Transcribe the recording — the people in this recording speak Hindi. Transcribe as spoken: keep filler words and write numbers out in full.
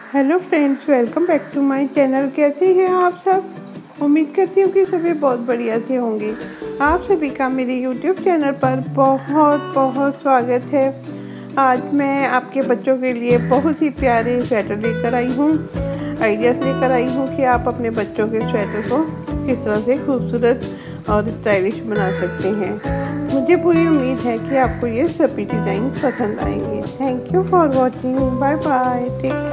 Hello friends, welcome back to my channel. कैसे हैं आप सब? उम्मीद करती हूँ कि सभी बहुत बढ़िया से होंगे। आप सभी का मेरे यूट्यूब चैनल पर बहुत बहुत स्वागत है। आज मैं आपके बच्चों के लिए बहुत ही प्यारे स्वेटर लेकर आई हूँ, आइडियाज़ लेकर आई हूँ कि आप अपने बच्चों के स्वेटर को किस तरह से खूबसूरत और स्टाइलिश बना सकते हैं। मुझे पूरी उम्मीद है कि आपको ये सभी डिज़ाइन पसंद आएंगे। Thank you for watching. Bye bye. Take